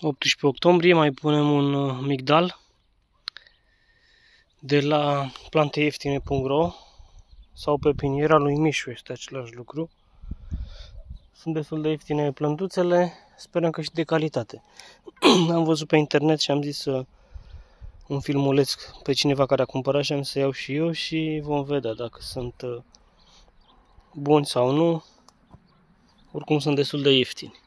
18 octombrie mai punem un migdal de la planteiftine.ro sau pepiniera lui Mișu, este același lucru. Sunt destul de ieftine plântuțele, sperăm că și de calitate. Am văzut pe internet și am zis un filmuleț pe cineva care a cumpărat și am să iau și eu și vom vedea dacă sunt buni sau nu. Oricum sunt destul de ieftini.